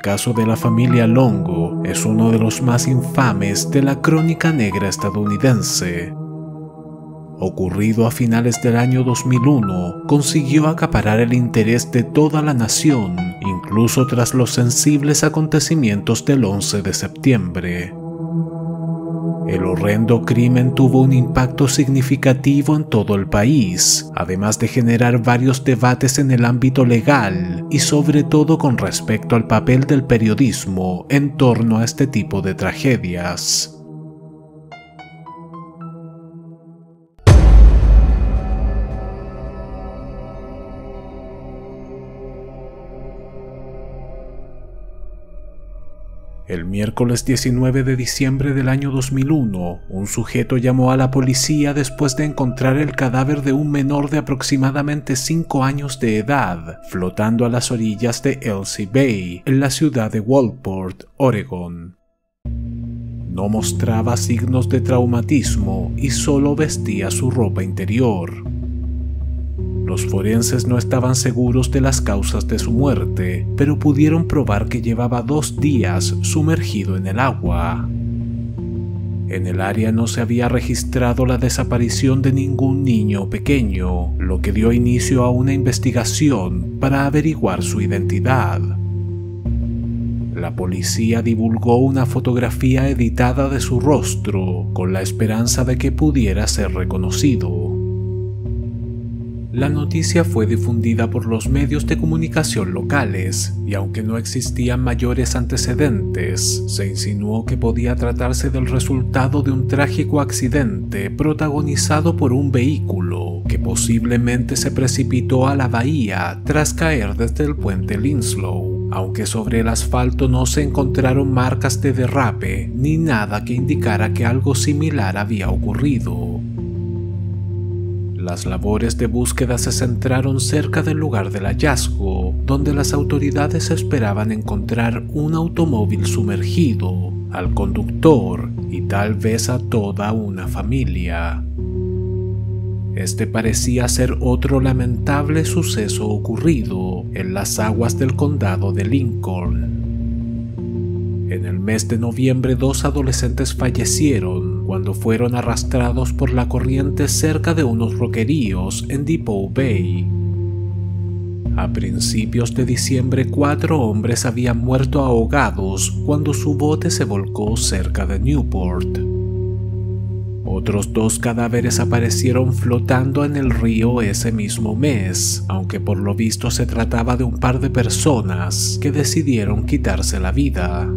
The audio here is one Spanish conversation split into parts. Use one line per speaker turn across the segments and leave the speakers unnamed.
caso de la familia Longo es uno de los más infames de la crónica negra estadounidense. Ocurrido a finales del año 2001, consiguió acaparar el interés de toda la nación, incluso tras los sensibles acontecimientos del 11 de septiembre. El horrendo crimen tuvo un impacto significativo en todo el país, además de generar varios debates en el ámbito legal y sobre todo con respecto al papel del periodismo en torno a este tipo de tragedias. El miércoles 19 de diciembre del año 2001, un sujeto llamó a la policía después de encontrar el cadáver de un menor de aproximadamente 5 años de edad, flotando a las orillas de Elsie Bay, en la ciudad de Waldport, Oregón. No mostraba signos de traumatismo y solo vestía su ropa interior. Los forenses no estaban seguros de las causas de su muerte, pero pudieron probar que llevaba 2 días sumergido en el agua. En el área no se había registrado la desaparición de ningún niño pequeño, lo que dio inicio a una investigación para averiguar su identidad. La policía divulgó una fotografía editada de su rostro, con la esperanza de que pudiera ser reconocido. La noticia fue difundida por los medios de comunicación locales, y aunque no existían mayores antecedentes, se insinuó que podía tratarse del resultado de un trágico accidente protagonizado por un vehículo que posiblemente se precipitó a la bahía tras caer desde el puente Linslow, aunque sobre el asfalto no se encontraron marcas de derrape ni nada que indicara que algo similar había ocurrido. Las labores de búsqueda se centraron cerca del lugar del hallazgo, donde las autoridades esperaban encontrar un automóvil sumergido, al conductor y tal vez a toda una familia. Este parecía ser otro lamentable suceso ocurrido en las aguas del condado de Lincoln. En el mes de noviembre, 2 adolescentes fallecieron cuando fueron arrastrados por la corriente cerca de unos roqueríos en Depoe Bay. A principios de diciembre, 4 hombres habían muerto ahogados cuando su bote se volcó cerca de Newport. Otros 2 cadáveres aparecieron flotando en el río ese mismo mes, aunque por lo visto se trataba de un par de personas que decidieron quitarse la vida.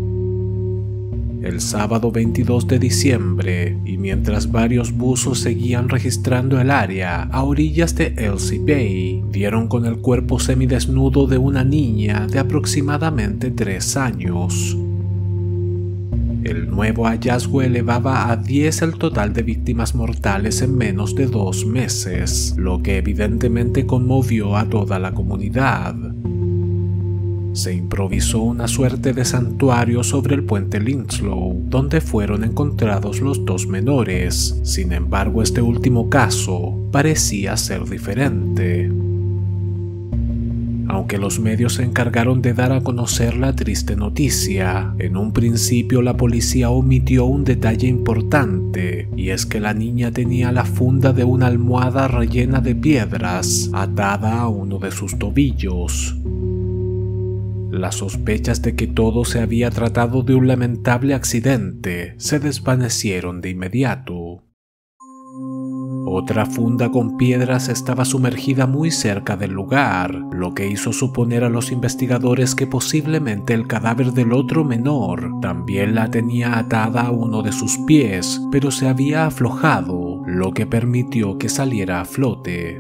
El sábado 22 de diciembre, y mientras varios buzos seguían registrando el área a orillas de Elsie Bay, dieron con el cuerpo semidesnudo de una niña de aproximadamente 3 años. El nuevo hallazgo elevaba a 10 el total de víctimas mortales en menos de 2 meses, lo que evidentemente conmovió a toda la comunidad. Se improvisó una suerte de santuario sobre el puente Linslow, donde fueron encontrados los 2 menores. Sin embargo, este último caso parecía ser diferente. Aunque los medios se encargaron de dar a conocer la triste noticia, en un principio la policía omitió un detalle importante, y es que la niña tenía la funda de una almohada rellena de piedras atada a uno de sus tobillos. Las sospechas de que todo se había tratado de un lamentable accidente se desvanecieron de inmediato. Otra funda con piedras estaba sumergida muy cerca del lugar, lo que hizo suponer a los investigadores que posiblemente el cadáver del otro menor también la tenía atada a uno de sus pies, pero se había aflojado, lo que permitió que saliera a flote.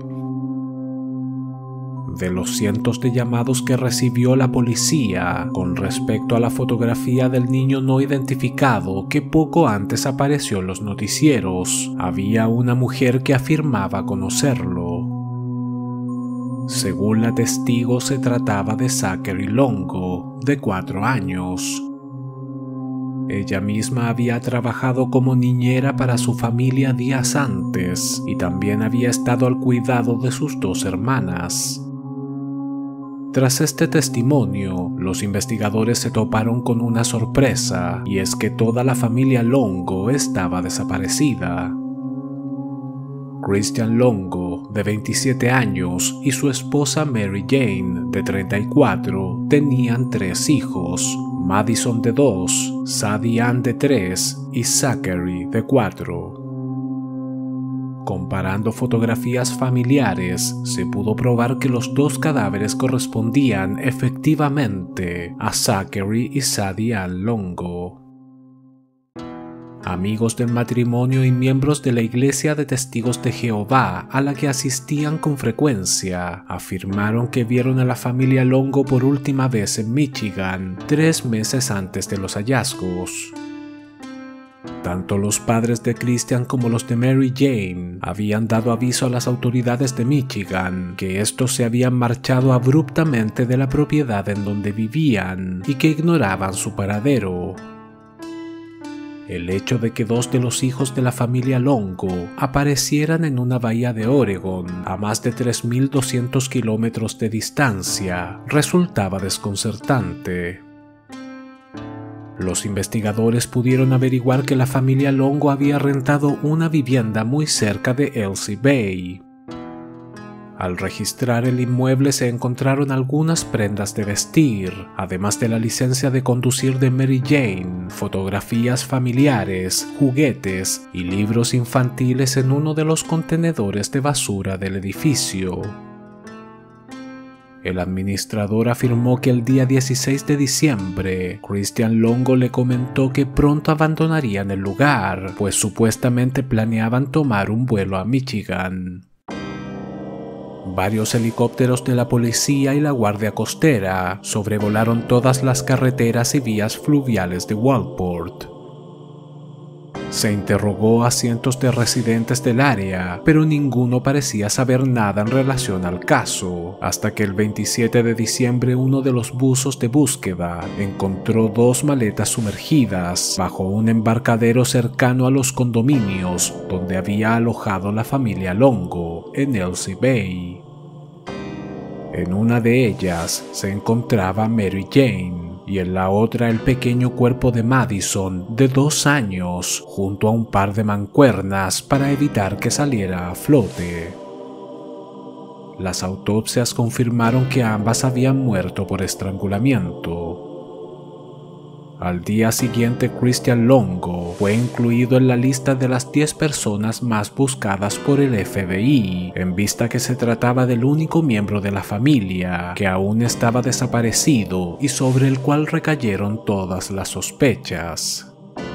De los cientos de llamados que recibió la policía con respecto a la fotografía del niño no identificado que poco antes apareció en los noticieros, había una mujer que afirmaba conocerlo. Según la testigo, se trataba de Zachary Longo, de 4 años. Ella misma había trabajado como niñera para su familia días antes y también había estado al cuidado de sus 2 hermanas. Tras este testimonio, los investigadores se toparon con una sorpresa, y es que toda la familia Longo estaba desaparecida. Christian Longo, de 27 años, y su esposa Mary Jane, de 34, tenían 3 hijos: Madison, de 2, Sadie Ann, de 3, y Zachary, de 4. Comparando fotografías familiares, se pudo probar que los 2 cadáveres correspondían efectivamente a Zachary y Sadie Ann Longo. Amigos del matrimonio y miembros de la Iglesia de Testigos de Jehová, a la que asistían con frecuencia, afirmaron que vieron a la familia Longo por última vez en Michigan 3 meses antes de los hallazgos. Tanto los padres de Christian como los de Mary Jane habían dado aviso a las autoridades de Michigan que estos se habían marchado abruptamente de la propiedad en donde vivían y que ignoraban su paradero. El hecho de que 2 de los hijos de la familia Longo aparecieran en una bahía de Oregon a más de 3.200 kilómetros de distancia resultaba desconcertante. Los investigadores pudieron averiguar que la familia Longo había rentado una vivienda muy cerca de Elsie Bay. Al registrar el inmueble se encontraron algunas prendas de vestir, además de la licencia de conducir de Mary Jane, fotografías familiares, juguetes y libros infantiles en uno de los contenedores de basura del edificio. El administrador afirmó que el día 16 de diciembre, Christian Longo le comentó que pronto abandonarían el lugar, pues supuestamente planeaban tomar un vuelo a Michigan. Varios helicópteros de la policía y la Guardia Costera sobrevolaron todas las carreteras y vías fluviales de Walport. Se interrogó a cientos de residentes del área, pero ninguno parecía saber nada en relación al caso, hasta que el 27 de diciembre uno de los buzos de búsqueda encontró 2 maletas sumergidas bajo un embarcadero cercano a los condominios donde había alojado la familia Longo, en Elsie Bay. En una de ellas se encontraba Mary Jane, y en la otra el pequeño cuerpo de Madison, de 2 años, junto a un par de mancuernas para evitar que saliera a flote. Las autopsias confirmaron que ambas habían muerto por estrangulamiento. Al día siguiente, Christian Longo fue incluido en la lista de las 10 personas más buscadas por el FBI, en vista que se trataba del único miembro de la familia que aún estaba desaparecido y sobre el cual recayeron todas las sospechas.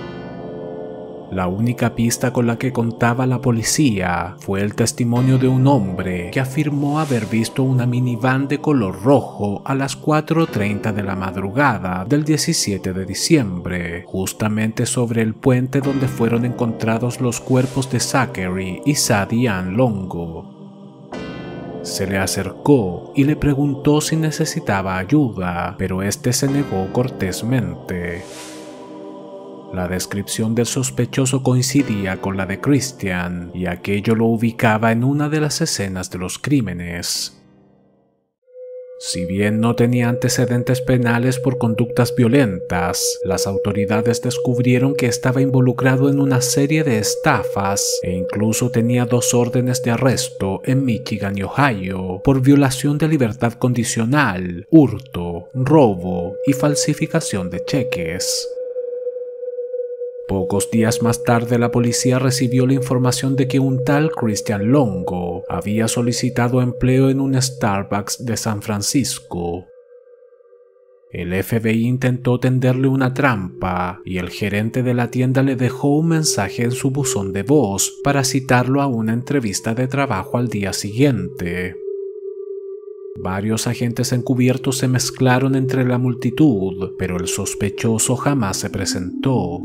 La única pista con la que contaba la policía fue el testimonio de un hombre que afirmó haber visto una minivan de color rojo a las 4:30 de la madrugada del 17 de diciembre, justamente sobre el puente donde fueron encontrados los cuerpos de Zachary y Sadie Ann Longo. Se le acercó y le preguntó si necesitaba ayuda, pero este se negó cortésmente. La descripción del sospechoso coincidía con la de Christian, y aquello lo ubicaba en una de las escenas de los crímenes. Si bien no tenía antecedentes penales por conductas violentas, las autoridades descubrieron que estaba involucrado en una serie de estafas e incluso tenía 2 órdenes de arresto en Michigan y Ohio por violación de libertad condicional, hurto, robo y falsificación de cheques. Pocos días más tarde la policía recibió la información de que un tal Christian Longo había solicitado empleo en un Starbucks de San Francisco. El FBI intentó tenderle una trampa y el gerente de la tienda le dejó un mensaje en su buzón de voz para citarlo a una entrevista de trabajo al día siguiente. Varios agentes encubiertos se mezclaron entre la multitud, pero el sospechoso jamás se presentó.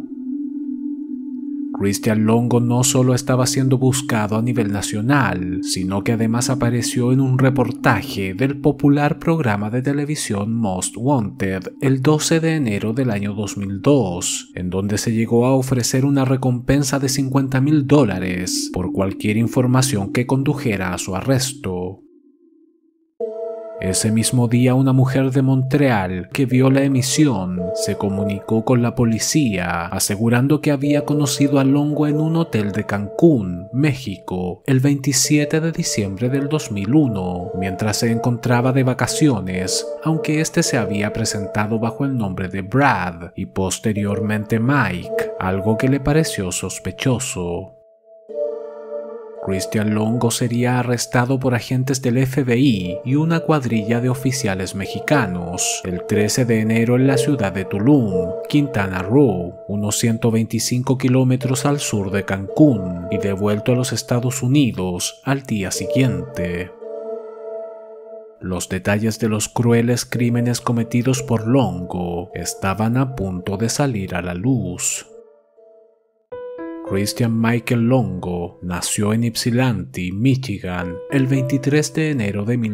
Christian Longo no solo estaba siendo buscado a nivel nacional, sino que además apareció en un reportaje del popular programa de televisión Most Wanted el 12 de enero del año 2002, en donde se llegó a ofrecer una recompensa de $50,000 por cualquier información que condujera a su arresto. Ese mismo día, una mujer de Montreal que vio la emisión se comunicó con la policía asegurando que había conocido a Longo en un hotel de Cancún, México, el 27 de diciembre del 2001, mientras se encontraba de vacaciones, aunque este se había presentado bajo el nombre de Brad y posteriormente Mike, algo que le pareció sospechoso. Christian Longo sería arrestado por agentes del FBI y una cuadrilla de oficiales mexicanos el 13 de enero en la ciudad de Tulum, Quintana Roo, unos 125 kilómetros al sur de Cancún, y devuelto a los Estados Unidos al día siguiente. Los detalles de los crueles crímenes cometidos por Longo estaban a punto de salir a la luz. Christian Michael Longo nació en Ypsilanti, Michigan, el 23 de enero de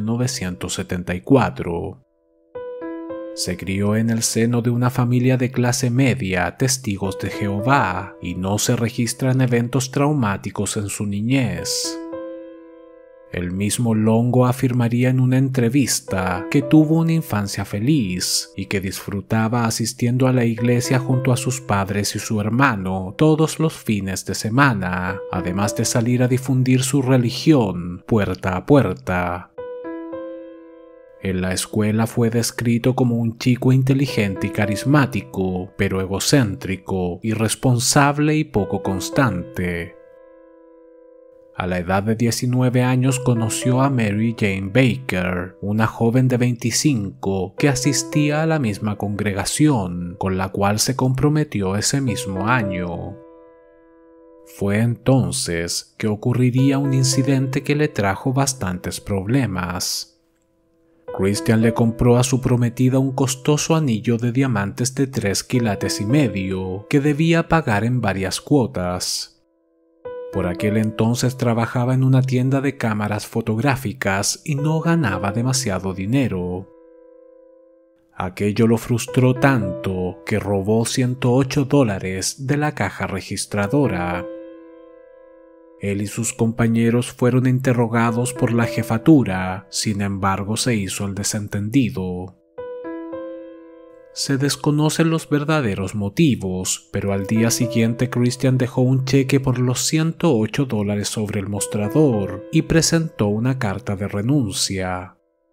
1974. Se crió en el seno de una familia de clase media, testigos de Jehová, y no se registran eventos traumáticos en su niñez. El mismo Longo afirmaría en una entrevista que tuvo una infancia feliz y que disfrutaba asistiendo a la iglesia junto a sus padres y su hermano todos los fines de semana, además de salir a difundir su religión puerta a puerta. En la escuela fue descrito como un chico inteligente y carismático, pero egocéntrico, irresponsable y poco constante. A la edad de 19 años conoció a Mary Jane Baker, una joven de 25 que asistía a la misma congregación, con la cual se comprometió ese mismo año. Fue entonces que ocurriría un incidente que le trajo bastantes problemas. Christian le compró a su prometida un costoso anillo de diamantes de 3,5 quilates que debía pagar en varias cuotas. Por aquel entonces trabajaba en una tienda de cámaras fotográficas y no ganaba demasiado dinero. Aquello lo frustró tanto que robó $108 de la caja registradora. Él y sus compañeros fueron interrogados por la jefatura, sin embargo se hizo el desentendido. Se desconocen los verdaderos motivos, pero al día siguiente Christian dejó un cheque por los $108 sobre el mostrador y presentó una carta de renuncia.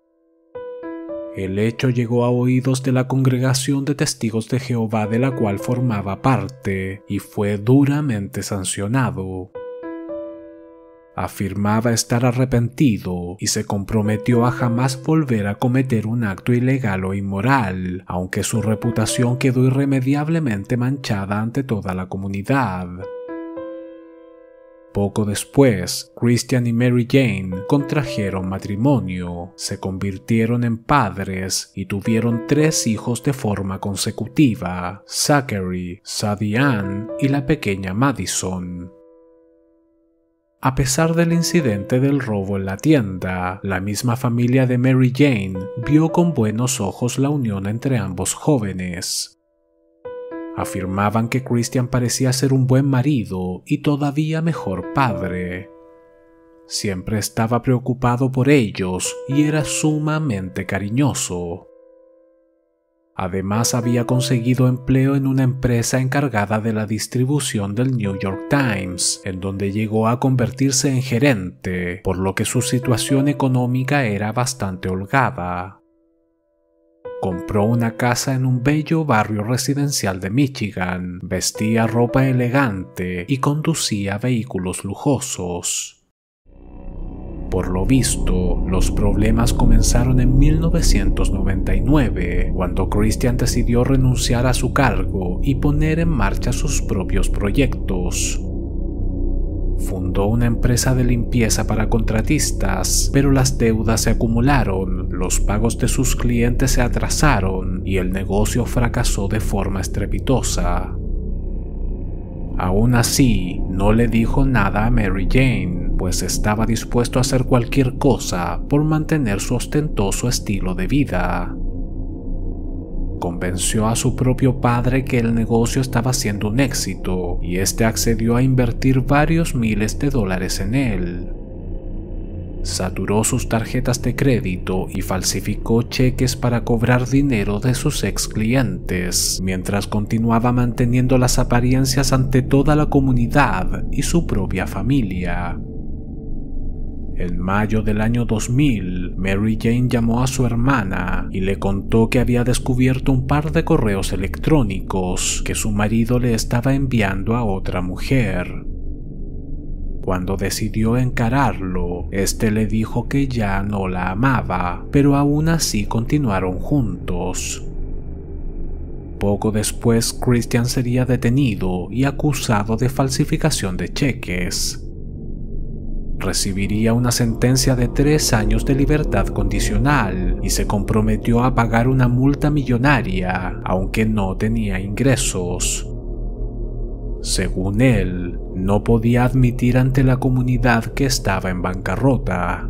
El hecho llegó a oídos de la congregación de testigos de Jehová de la cual formaba parte y fue duramente sancionado. Afirmaba estar arrepentido y se comprometió a jamás volver a cometer un acto ilegal o inmoral, aunque su reputación quedó irremediablemente manchada ante toda la comunidad. Poco después, Christian y Mary Jane contrajeron matrimonio, se convirtieron en padres y tuvieron 3 hijos de forma consecutiva: Zachary, Sadie Ann y la pequeña Madison. A pesar del incidente del robo en la tienda, la misma familia de Mary Jane vio con buenos ojos la unión entre ambos jóvenes. Afirmaban que Christian parecía ser un buen marido y todavía mejor padre. Siempre estaba preocupado por ellos y era sumamente cariñoso. Además, había conseguido empleo en una empresa encargada de la distribución del New York Times, en donde llegó a convertirse en gerente, por lo que su situación económica era bastante holgada. Compró una casa en un bello barrio residencial de Michigan, vestía ropa elegante y conducía vehículos lujosos. Por lo visto, los problemas comenzaron en 1999, cuando Christian decidió renunciar a su cargo y poner en marcha sus propios proyectos. Fundó una empresa de limpieza para contratistas, pero las deudas se acumularon, los pagos de sus clientes se atrasaron y el negocio fracasó de forma estrepitosa. Aún así, no le dijo nada a Mary Jane, pues estaba dispuesto a hacer cualquier cosa por mantener su ostentoso estilo de vida. Convenció a su propio padre que el negocio estaba siendo un éxito y este accedió a invertir varios miles de dólares en él. saturó sus tarjetas de crédito y falsificó cheques para cobrar dinero de sus ex clientes, mientras continuaba manteniendo las apariencias ante toda la comunidad y su propia familia. En mayo del año 2000, Mary Jane llamó a su hermana y le contó que había descubierto un par de correos electrónicos que su marido le estaba enviando a otra mujer. Cuando decidió encararlo, este le dijo que ya no la amaba, pero aún así continuaron juntos. Poco después, Christian sería detenido y acusado de falsificación de cheques. Recibiría una sentencia de 3 años de libertad condicional y se comprometió a pagar una multa millonaria, aunque no tenía ingresos. Según él, no podía admitir ante la comunidad que estaba en bancarrota.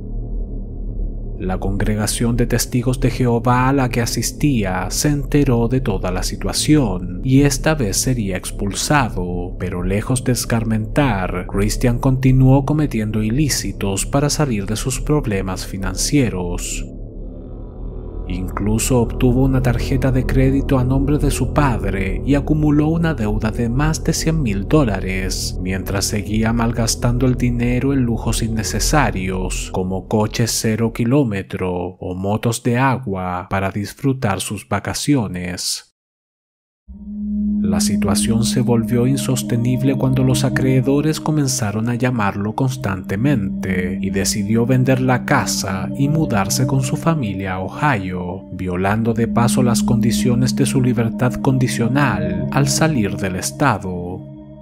La congregación de testigos de Jehová a la que asistía se enteró de toda la situación y esta vez sería expulsado, pero lejos de escarmentar, Christian continuó cometiendo ilícitos para salir de sus problemas financieros. Incluso obtuvo una tarjeta de crédito a nombre de su padre y acumuló una deuda de más de $100,000, mientras seguía malgastando el dinero en lujos innecesarios, como coches 0 kilómetro o motos de agua para disfrutar sus vacaciones. La situación se volvió insostenible cuando los acreedores comenzaron a llamarlo constantemente y decidió vender la casa y mudarse con su familia a Ohio, violando de paso las condiciones de su libertad condicional al salir del estado.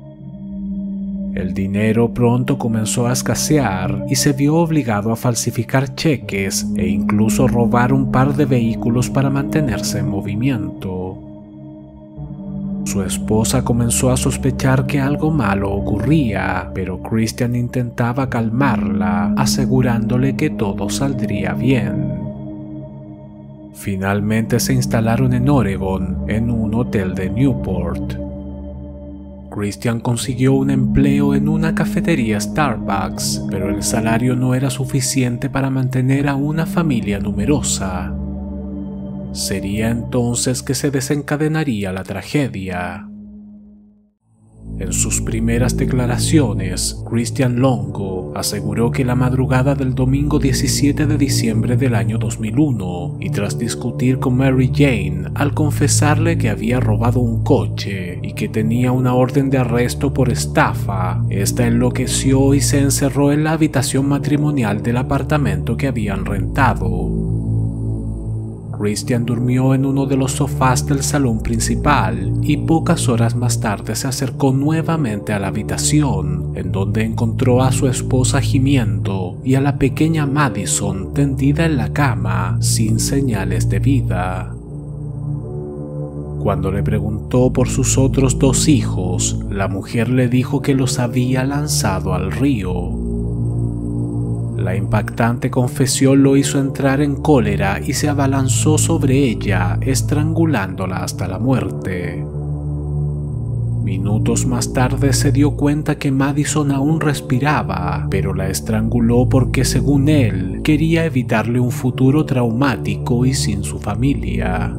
El dinero pronto comenzó a escasear y se vio obligado a falsificar cheques e incluso robar un par de vehículos para mantenerse en movimiento. Su esposa comenzó a sospechar que algo malo ocurría, pero Christian intentaba calmarla, asegurándole que todo saldría bien. Finalmente se instalaron en Oregon, en un hotel de Newport. Christian consiguió un empleo en una cafetería Starbucks, pero el salario no era suficiente para mantener a una familia numerosa. Sería entonces que se desencadenaría la tragedia. En sus primeras declaraciones, Christian Longo aseguró que la madrugada del domingo 17 de diciembre del año 2001, y tras discutir con Mary Jane al confesarle que había robado un coche y que tenía una orden de arresto por estafa, esta enloqueció y se encerró en la habitación matrimonial del apartamento que habían rentado. Christian durmió en uno de los sofás del salón principal y pocas horas más tarde se acercó nuevamente a la habitación, en donde encontró a su esposa gimiendo y a la pequeña Madison tendida en la cama sin señales de vida. Cuando le preguntó por sus otros 2 hijos, la mujer le dijo que los había lanzado al río. La impactante confesión lo hizo entrar en cólera y se abalanzó sobre ella, estrangulándola hasta la muerte. Minutos más tarde se dio cuenta que Madison aún respiraba, pero la estranguló porque, según él, quería evitarle un futuro traumático y sin su familia.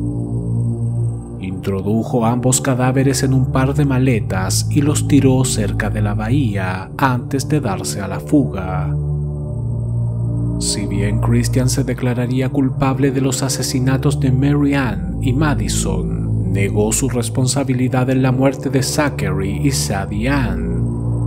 Introdujo ambos cadáveres en un par de maletas y los tiró cerca de la bahía antes de darse a la fuga. Si bien Christian se declararía culpable de los asesinatos de Mary Ann y Madison, negó su responsabilidad en la muerte de Zachary y Sadie Ann.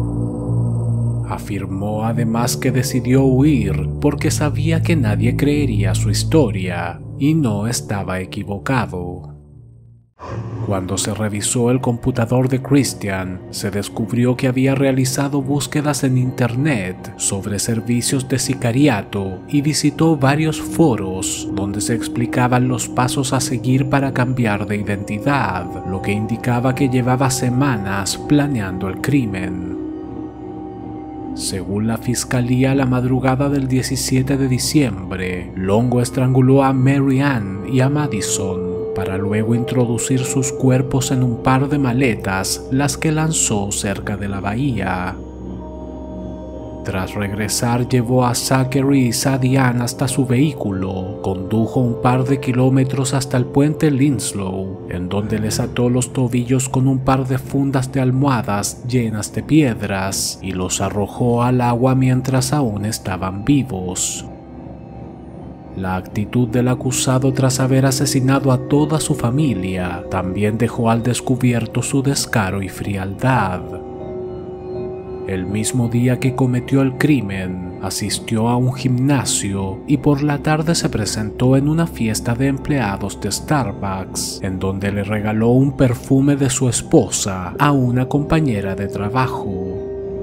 Afirmó además que decidió huir porque sabía que nadie creería su historia, y no estaba equivocado. Cuando se revisó el computador de Christian, se descubrió que había realizado búsquedas en internet sobre servicios de sicariato y visitó varios foros donde se explicaban los pasos a seguir para cambiar de identidad, lo que indicaba que llevaba semanas planeando el crimen. Según la fiscalía, la madrugada del 17 de diciembre, Longo estranguló a Mary Ann y a Madison para luego introducir sus cuerpos en un par de maletas, las que lanzó cerca de la bahía. Tras regresar, llevó a Zachary y Sadian hasta su vehículo, condujo un par de kilómetros hasta el puente Linslow, en donde les ató los tobillos con un par de fundas de almohadas llenas de piedras y los arrojó al agua mientras aún estaban vivos. La actitud del acusado tras haber asesinado a toda su familia también dejó al descubierto su descaro y frialdad. El mismo día que cometió el crimen, asistió a un gimnasio y por la tarde se presentó en una fiesta de empleados de Starbucks, en donde le regaló un perfume de su esposa a una compañera de trabajo.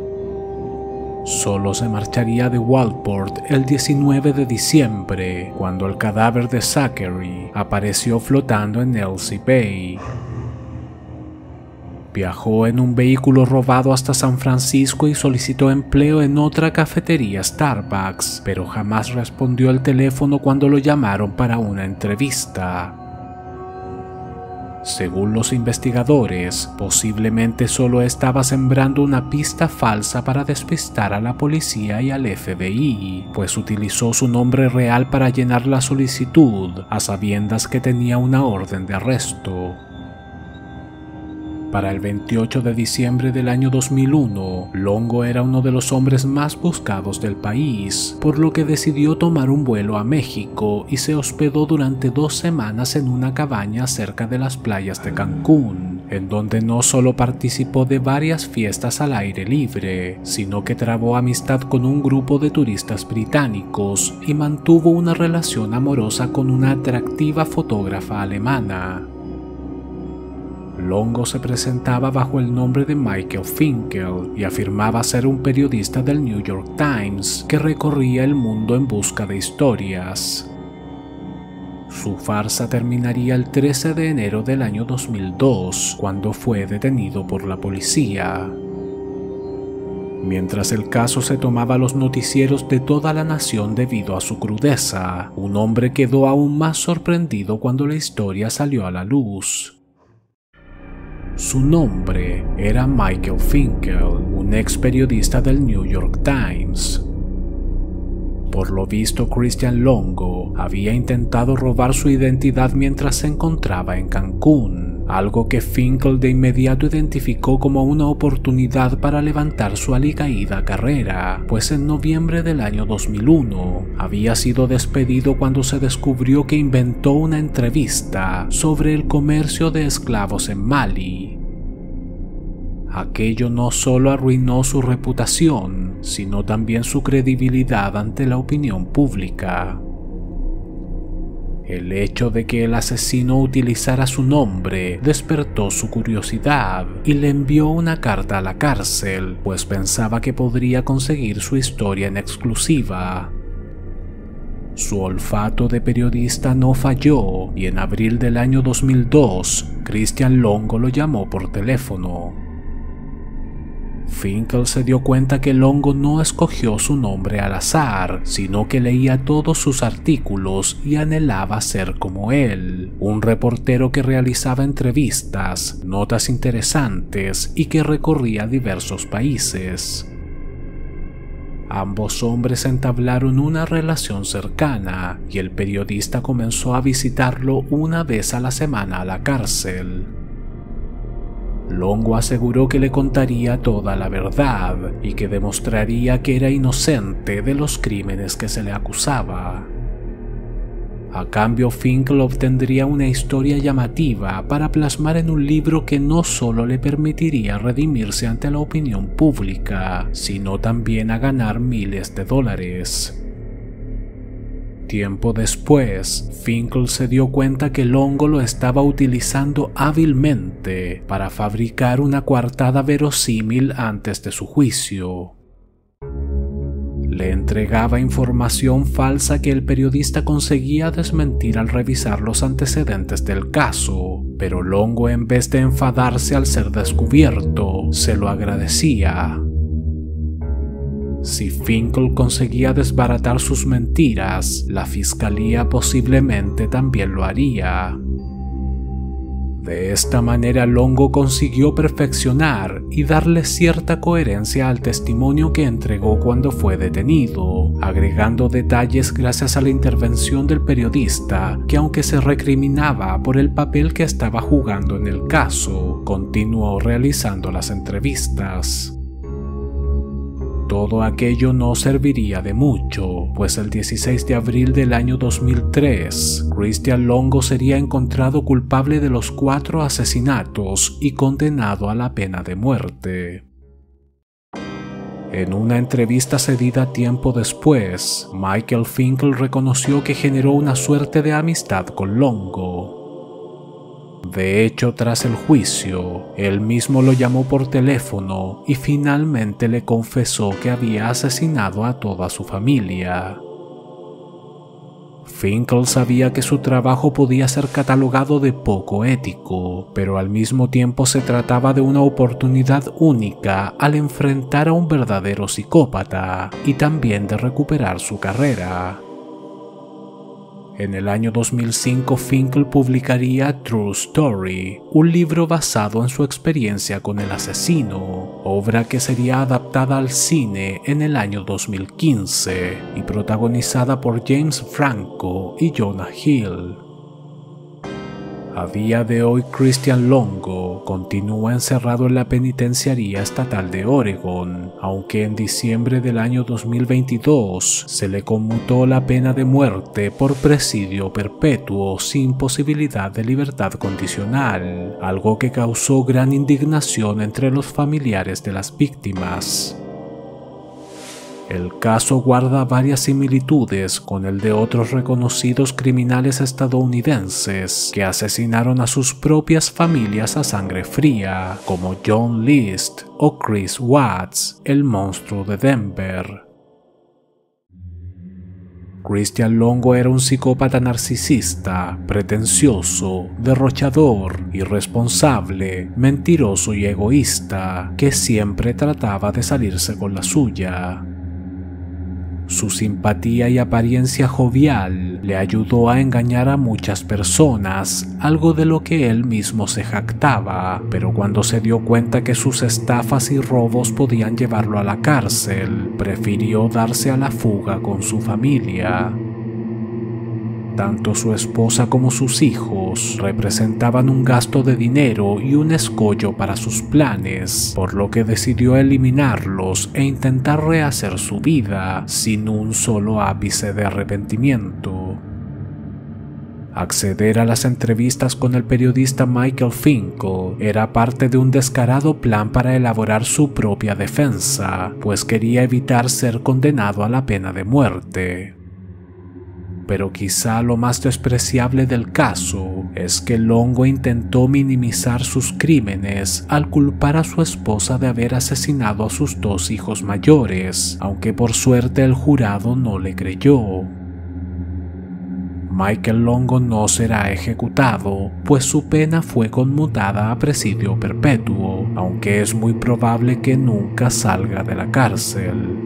Solo se marcharía de Walport el 19 de diciembre, cuando el cadáver de Zachary apareció flotando en Elsie Bay. Viajó en un vehículo robado hasta San Francisco y solicitó empleo en otra cafetería Starbucks, pero jamás respondió al teléfono cuando lo llamaron para una entrevista. Según los investigadores, posiblemente solo estaba sembrando una pista falsa para despistar a la policía y al FBI, pues utilizó su nombre real para llenar la solicitud, a sabiendas que tenía una orden de arresto. Para el 28 de diciembre del año 2001, Longo era uno de los hombres más buscados del país, por lo que decidió tomar un vuelo a México y se hospedó durante 2 semanas en una cabaña cerca de las playas de Cancún, en donde no solo participó de varias fiestas al aire libre, sino que trabó amistad con un grupo de turistas británicos y mantuvo una relación amorosa con una atractiva fotógrafa alemana. Longo se presentaba bajo el nombre de Michael Finkel y afirmaba ser un periodista del New York Times que recorría el mundo en busca de historias. Su farsa terminaría el 13 de enero del año 2002, cuando fue detenido por la policía. Mientras el caso se tomaba los noticieros de toda la nación debido a su crudeza, un hombre quedó aún más sorprendido cuando la historia salió a la luz. Su nombre era Michael Finkel, un ex periodista del New York Times. Por lo visto, Christian Longo había intentado robar su identidad mientras se encontraba en Cancún, algo que Finkel de inmediato identificó como una oportunidad para levantar su alicaída carrera, pues en noviembre del año 2001 había sido despedido cuando se descubrió que inventó una entrevista sobre el comercio de esclavos en Mali. Aquello no solo arruinó su reputación, sino también su credibilidad ante la opinión pública. El hecho de que el asesino utilizara su nombre despertó su curiosidad y le envió una carta a la cárcel, pues pensaba que podría conseguir su historia en exclusiva. Su olfato de periodista no falló y en abril del año 2002, Christian Longo lo llamó por teléfono. Finkel se dio cuenta que Longo no escogió su nombre al azar, sino que leía todos sus artículos y anhelaba ser como él, un reportero que realizaba entrevistas, notas interesantes y que recorría diversos países. Ambos hombres entablaron una relación cercana y el periodista comenzó a visitarlo una vez a la semana a la cárcel. Longo aseguró que le contaría toda la verdad y que demostraría que era inocente de los crímenes que se le acusaba. A cambio, Finkel obtendría una historia llamativa para plasmar en un libro que no solo le permitiría redimirse ante la opinión pública, sino también a ganar miles de dólares. Tiempo después, Finkel se dio cuenta que Longo lo estaba utilizando hábilmente para fabricar una coartada verosímil antes de su juicio. Le entregaba información falsa que el periodista conseguía desmentir al revisar los antecedentes del caso, pero Longo, en vez de enfadarse al ser descubierto, se lo agradecía. Si Finkel conseguía desbaratar sus mentiras, la fiscalía posiblemente también lo haría. De esta manera Longo consiguió perfeccionar y darle cierta coherencia al testimonio que entregó cuando fue detenido, agregando detalles gracias a la intervención del periodista que, aunque se recriminaba por el papel que estaba jugando en el caso, continuó realizando las entrevistas. Todo aquello no serviría de mucho, pues el 16 de abril del año 2003, Christian Longo sería encontrado culpable de los 4 asesinatos y condenado a la pena de muerte. En una entrevista cedida tiempo después, Michael Finkel reconoció que generó una suerte de amistad con Longo. De hecho, tras el juicio, él mismo lo llamó por teléfono y finalmente le confesó que había asesinado a toda su familia. Finkel sabía que su trabajo podía ser catalogado de poco ético, pero al mismo tiempo se trataba de una oportunidad única al enfrentar a un verdadero psicópata y también de recuperar su carrera. En el año 2005, Finkel publicaría True Story, un libro basado en su experiencia con el asesino, obra que sería adaptada al cine en el año 2015 y protagonizada por James Franco y Jonah Hill. A día de hoy, Christian Longo continúa encerrado en la penitenciaría estatal de Oregon, aunque en diciembre del año 2022 se le conmutó la pena de muerte por presidio perpetuo sin posibilidad de libertad condicional, algo que causó gran indignación entre los familiares de las víctimas. El caso guarda varias similitudes con el de otros reconocidos criminales estadounidenses que asesinaron a sus propias familias a sangre fría, como John List o Chris Watts, el monstruo de Denver. Christian Longo era un psicópata narcisista, pretencioso, derrochador, irresponsable, mentiroso y egoísta, que siempre trataba de salirse con la suya. Su simpatía y apariencia jovial le ayudó a engañar a muchas personas, algo de lo que él mismo se jactaba, pero cuando se dio cuenta que sus estafas y robos podían llevarlo a la cárcel, prefirió darse a la fuga con su familia. Tanto su esposa como sus hijos representaban un gasto de dinero y un escollo para sus planes, por lo que decidió eliminarlos e intentar rehacer su vida sin un solo ápice de arrepentimiento. Acceder a las entrevistas con el periodista Michael Finkel era parte de un descarado plan para elaborar su propia defensa, pues quería evitar ser condenado a la pena de muerte. Pero quizá lo más despreciable del caso es que Longo intentó minimizar sus crímenes al culpar a su esposa de haber asesinado a sus 2 hijos mayores, aunque por suerte el jurado no le creyó. Michael Longo no será ejecutado, pues su pena fue conmutada a presidio perpetuo, aunque es muy probable que nunca salga de la cárcel.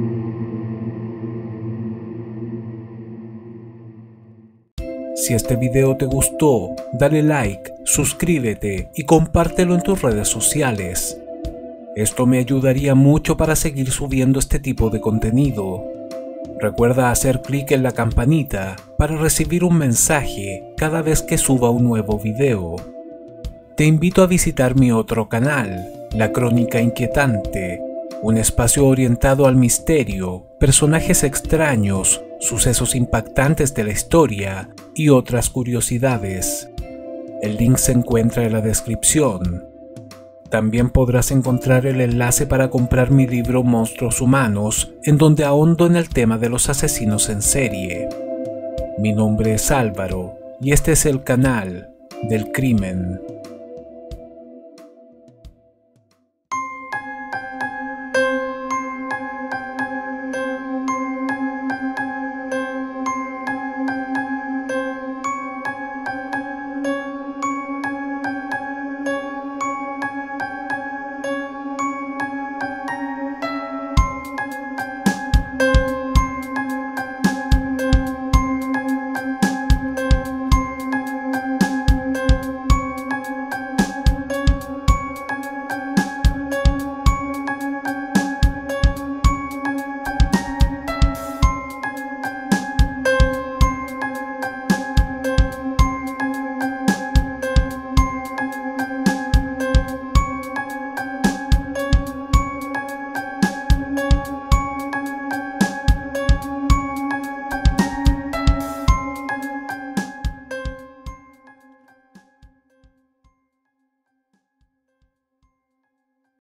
Si este video te gustó, dale like, suscríbete y compártelo en tus redes sociales. Esto me ayudaría mucho para seguir subiendo este tipo de contenido. Recuerda hacer clic en la campanita para recibir un mensaje cada vez que suba un nuevo video. Te invito a visitar mi otro canal, La Crónica Inquietante, un espacio orientado al misterio, personajes extraños, sucesos impactantes de la historia y otras curiosidades. El link se encuentra en la descripción. También podrás encontrar el enlace para comprar mi libro Monstruos Humanos, en donde ahondo en el tema de los asesinos en serie. Mi nombre es Álvaro y este es el canal del crimen.